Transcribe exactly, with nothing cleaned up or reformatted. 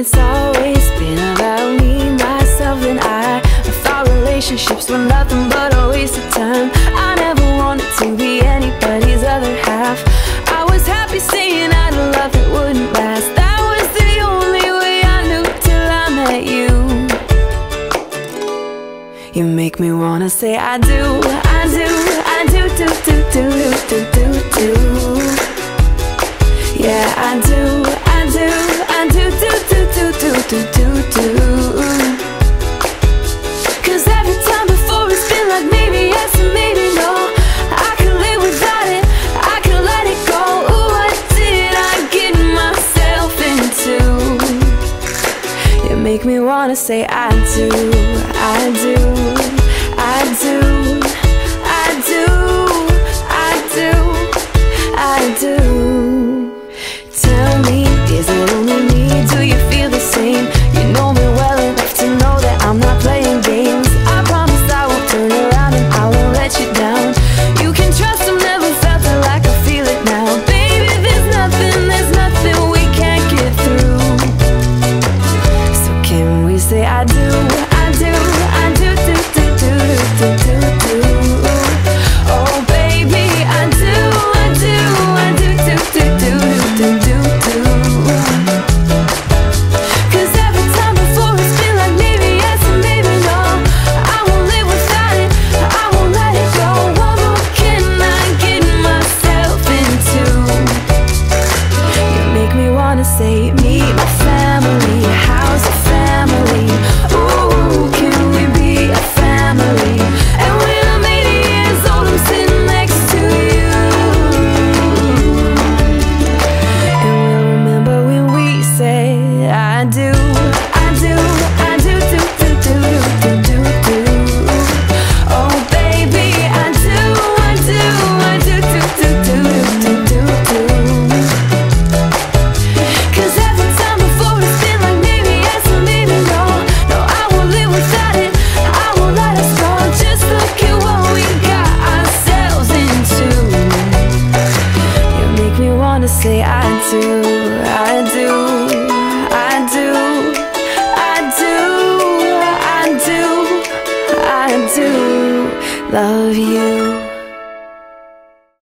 it's always been about me, myself and I. I thought relationships were nothing but a waste of time. I never wanted to be anybody's other half. I was happy saying I'd love that wouldn't last. That was the only way I knew till I met you. You make me wanna say I do, I do, I do, do, do, do, do, do, do. Yeah, I do, I do, I do, do, do, do, do, do, do, do. Cause every time before it's been like maybe yes and maybe no. I could live without it, I could let it go. Ooh, what did I get myself into? You make me wanna say I do, I do, I do, I do, I do, I do. Tell me, is it only me? Do you feel the same? You know me well enough to know that I'm not playing games. I promise I won't turn around and I won't let you down. You can trust I've never felt it like I feel it now. Baby, there's nothing, there's nothing we can't get through. So can we say I do, I do, I do, do, do, do, do, do, do. Oh baby, I do, I do, I do, do, do, do, do, do, do. Cause every time before it's been like maybe yes and maybe no. I won't live without it, I won't let it go. What more can I get myself into? You make me wanna say meet my family, how's your family? Ooh, can we be a family? And when I'm eighty years old I'm sitting next to you. And we'll remember when we say I do, I do, I do, do, do, do, do, do, do. Oh baby, I do, I do, I do, do, do, do, do, do, do. Cause every time before it's been like maybe yes and maybe no. No, I won't live without it, I won't let us go. Just look at what we got ourselves into. You make me wanna say I do, I do.